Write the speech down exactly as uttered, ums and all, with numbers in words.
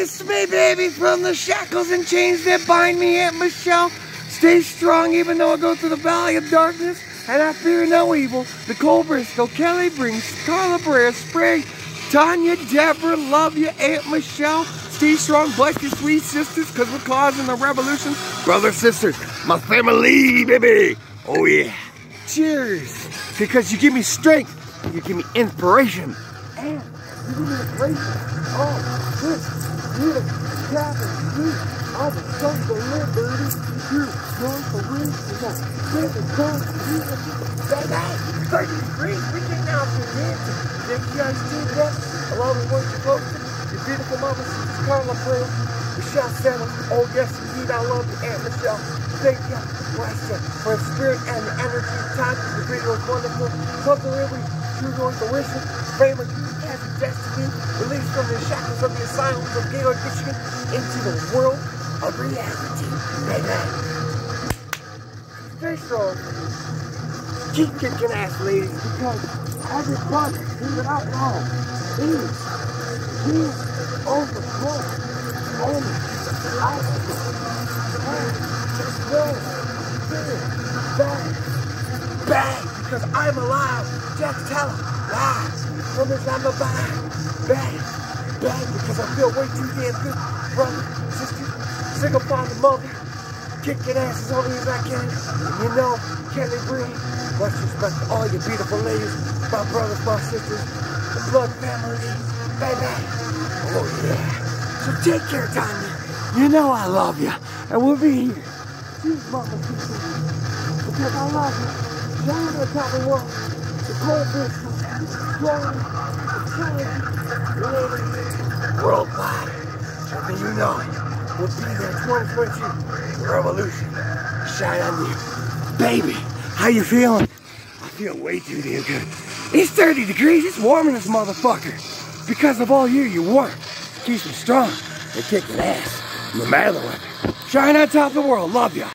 Release me, baby, from the shackles and chains that bind me, Aunt Michelle. Stay strong even though I go through the valley of darkness, and I fear no evil. Nicole Briscoe, Kelly brings Carla Brea, Sprague, Tanya, Deborah, love you, Aunt Michelle. Stay strong, bless your sweet sisters, because we're causing the revolution. Brothers, sisters, my family, baby. Oh yeah. Cheers. Because you give me strength, you give me inspiration, and you give me inspiration. Oh, this beautiful cabin, you are the sons of liberty. You're going for wings, you got seven tons of music. Baby, thirty degrees, we can now begin to get you guys do that. Along with what you're posting, your beautiful mama, Sister Carla Brea, Michelle Santa. Oh yes, indeed, I love you, Aunt Michelle. Thank you, bless you, for the spirit and the energy of time. The video is wonderful. Something really true going to worship. Family has a destiny. Released from the shackles of the asylums of Gaylord, Michigan into the world of reality. Amen. Stay strong. Keep kicking ass, ladies, because everybody who's an alcohol is is overflow. Only alcohol. Bang, bang, because I'm alive. Jack Teller, live from his I'm a bang, bang, bang, because I feel way too damn good. Brother, sister, single father, mother, kicking ass as only as I can. And you know, Kelly Brea, much respect to all you beautiful ladies, my brothers, my sisters, the blood family, baby. Oh yeah. So take care, Tanya. You know I love you, and we'll be here. Cheers, mama, because I love you. Down to the top of the world, the cold business, strong, intelligent, worldwide. And you know it. We'll be there twenty twenty-two. Revolution. Shine on you. Baby, how you feeling? I feel way too damn good. It's thirty degrees. It's warm in this motherfucker. Because of all you, you're warm. Keeps me strong and kicking ass. No matter what. Shine on top of the world. Love ya.